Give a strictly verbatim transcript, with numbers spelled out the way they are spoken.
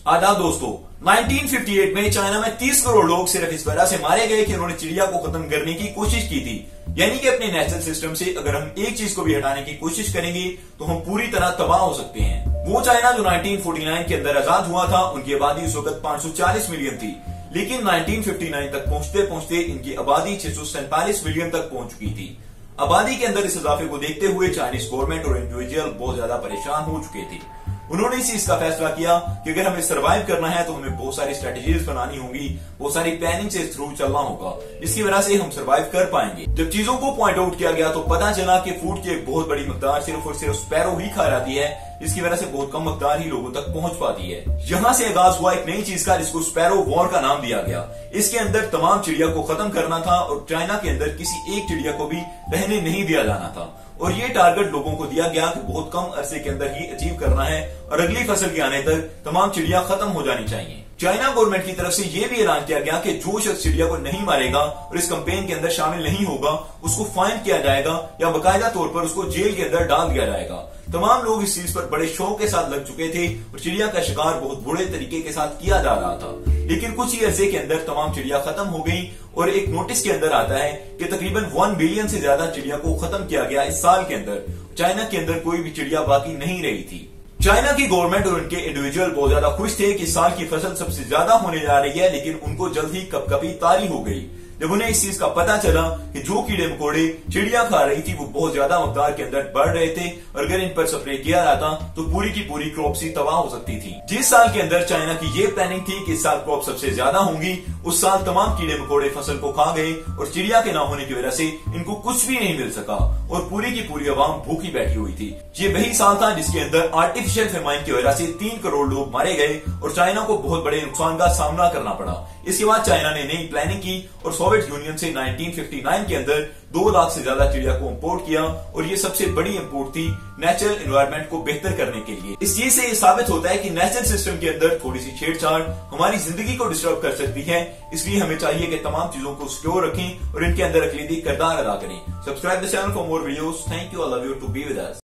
आदाब दोस्तों, nineteen fifty eight में चाइना में तीस करोड़ लोग सिर्फ इस वजह से मारे गए कि उन्होंने चिड़िया को खत्म करने की कोशिश की थी। यानी कि अपने नेचुरल सिस्टम से अगर हम एक चीज को भी हटाने की कोशिश करेंगे तो हम पूरी तरह तबाह हो सकते हैं। वो चाइना जो नाइनटीन फोर्टी नाइन के अंदर आजाद हुआ था, उनकी आबादी उस वक्त पांच सौ चालीस मिलियन थी, लेकिन नाइनटीन फिफ्टी नाइन तक पहुंचते पहुंचते इनकी आबादी छह सौ सैंतालीस मिलियन तक पहुंच चुकी थी। आबादी के अंदर इस इजाफे को देखते हुए चाइनीज गवर्नमेंट और इंडिविजुअल बहुत ज्यादा परेशान हो चुके थे। उन्होंने इस चीज का फैसला किया कि अगर हमें सर्वाइव करना है तो हमें बहुत सारी स्ट्रेटेजीज बनानी होंगी, बहुत सारी प्लानिंग से थ्रू चलना होगा, जिसकी वजह से हम सर्वाइव कर पाएंगे। जब चीजों को पॉइंट आउट किया गया तो पता चला कि फूड की एक बहुत बड़ी मकदार सिर्फ और सिर्फ स्पैरो ही खा जाती है, जिसकी वजह से बहुत कम मकदार ही लोगों तक पहुंच पाती है। यहां से आगाज हुआ एक नई चीज का, जिसको स्पैरो वॉर का नाम दिया गया। इसके अंदर तमाम चिड़िया को खत्म करना था और चाइना के अंदर किसी एक चिड़िया को भी रहने नहीं दिया जाना था। और ये टारगेट लोगों को दिया गया कि बहुत कम अरसे के अंदर ही अचीव करना है और अगली फसल के आने तक तमाम चिड़िया खत्म हो जानी चाहिए। चाइना गवर्नमेंट की तरफ से यह भी ऐलान किया गया कि जो शख्स चिड़िया को नहीं मारेगा और इस कैंपेन के अंदर शामिल नहीं होगा, उसको फाइन किया जाएगा या बाकायदा तौर पर उसको जेल के अंदर डाल दिया जाएगा। तमाम लोग इस चीज पर बड़े शौक के साथ लग चुके थे और चिड़िया का शिकार बहुत बुरे तरीके के साथ किया जा रहा था। लेकिन कुछ ही अरसे के अंदर तमाम चिड़िया खत्म हो गई और एक नोटिस के अंदर आता है कि तकरीबन वन बिलियन से ज्यादा चिड़िया को खत्म किया गया इस साल के अंदर। चाइना के अंदर कोई भी चिड़िया बाकी नहीं रही थी। चाइना की गवर्नमेंट और उनके इंडिविजुअल बहुत ज्यादा खुश थे कि साल की फसल सबसे ज्यादा होने जा रही है, लेकिन उनको जल्द ही कपकपी तारी हो गई जब उन्हें इस चीज का पता चला कि जो कीड़े मकोड़े चिड़िया खा रही थी वो बहुत ज्यादा मकदार के अंदर बढ़ रहे थे और अगर इन पर स्प्रे किया जाता तो पूरी की पूरी क्रॉप्स ही तबाह हो सकती थी। जिस साल के अंदर चाइना की ये प्लानिंग थी कि इस साल क्रॉप सबसे ज्यादा होंगी, उस साल तमाम कीड़े मकोड़े फसल को खा गए और चिड़िया के ना होने की वजह से इनको कुछ भी नहीं मिल सका और पूरी की पूरी आवाम भूखी बैठी हुई थी। ये वही साल था जिसके अंदर आर्टिफिशियल फेमाइन की वजह से तीन करोड़ लोग मारे गए और चाइना को बहुत बड़े नुकसान का सामना करना पड़ा। इसके बाद चाइना ने नई प्लानिंग की और सोवियत यूनियन से नाइनटीन फिफ्टी नाइन के अंदर दो लाख से ज्यादा चिड़िया को इंपोर्ट किया और ये सबसे बड़ी इंपोर्ट थी नेचुरल एनवायरनमेंट को बेहतर करने के लिए। इस चीज से ये साबित होता है कि नेचुरल सिस्टम के अंदर थोड़ी सी छेड़छाड़ हमारी जिंदगी को डिस्टर्ब कर सकती है, इसलिए हमें चाहिए कि तमाम चीजों को सिक्योर रखें और इनके अंदर अकलीदी किरदार अदा करें। Subscribe the channel for more videos. Thank you, I love you to be with us.